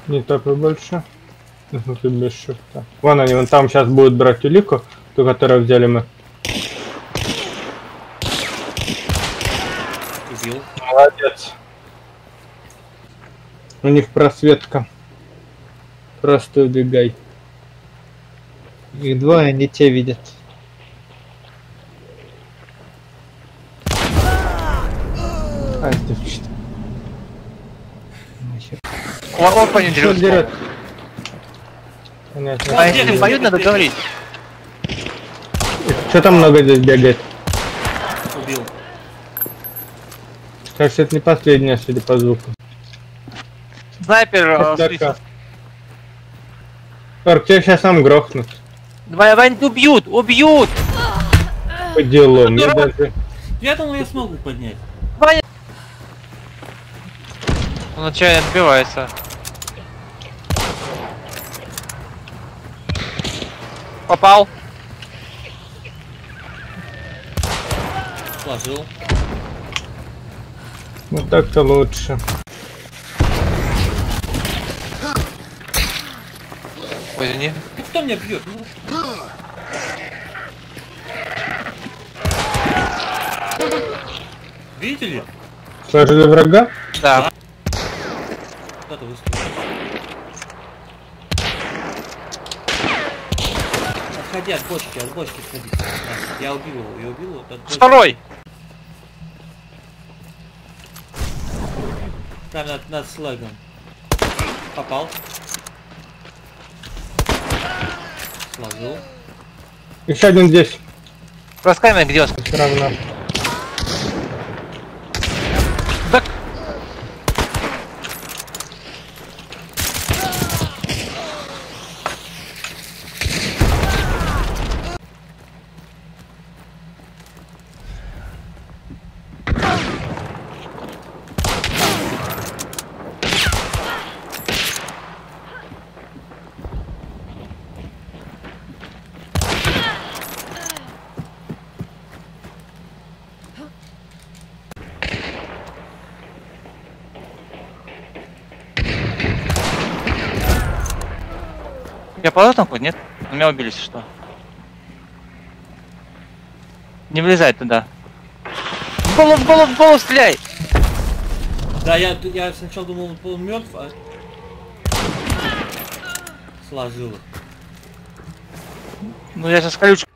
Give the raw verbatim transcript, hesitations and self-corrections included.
Не топай больше. Ну ты без шифта. Вон они, вон там сейчас будут брать улику, ту, которую взяли мы. Убил. Молодец. У них просветка. Просто убегай. Их двое, они те видят. А, это что? Опа, не Что дерёт. дерет? Понятно. А если им поют, надо говорить. Что там много здесь бегает? Убил. Кажется, это не последняя, судя по звуку. Снайпер, э, Это слышал. как? Торг, тебя сейчас сам грохнут. Давай, Вань, убьют, убьют! По делу, мне даже... Я думаю, я смогу поднять. Ваня! Он отчаянно отбивается. Попал. Сложил. Ну так-то лучше. Ой, извини. Ну, кто меня бьет? Ну. Видели? Сложили врага? Да. Куда-то выстрелил. Отходи от бочки, от бочки сходи. А, я убил его, я убил его. От бочки. Второй! Там над, над слэгом. Попал. Сложил. Еще один здесь. Раскаемый где он? Все равно. Так. Я положил там хоть? Нет? У меня убили, если что. Не влезай туда. В голову, в голову, в голову стреляй! Да, я, я сначала думал, он был мертв, а... Сложил их. Ну я сейчас колючку